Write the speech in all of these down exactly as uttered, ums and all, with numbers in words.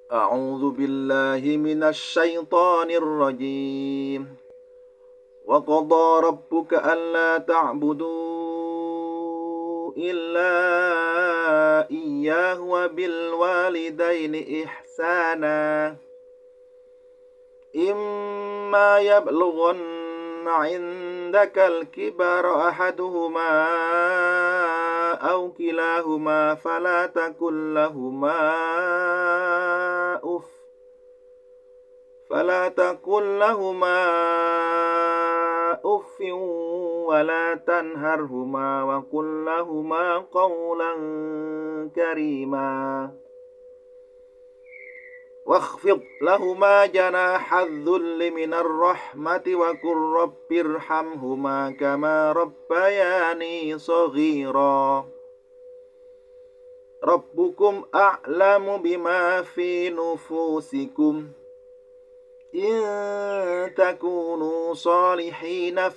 أعوذ بالله من الشيطان الرجيم وقضى ربك ألا تعبدوا إلا إياه وبالوالدين إحسانا إما يبلغن عندك الكبر أحدهما أو كلاهما فلا تقل لهما أف فلا تقل لهما أف ولا تنهرهما وقل لهما قولا كريما واخفض لهما جناح الذل من الرحمة وقل رب ارحمهما كما ربياني صغيرا ربكم أعلم بما في نفوسكم إن تكونوا صالحين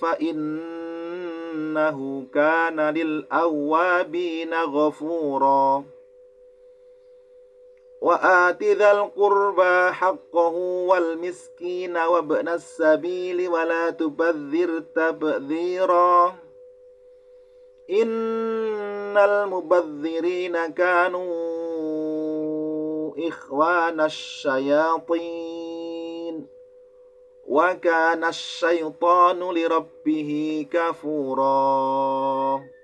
فإنه كان للأوابين غفورا وآت ذا القربى حقه والمسكين وابن السبيل ولا تبذر تبذيرا إن المبذرين كانوا إخوان الشياطين وكان الشيطان لربه كفورا.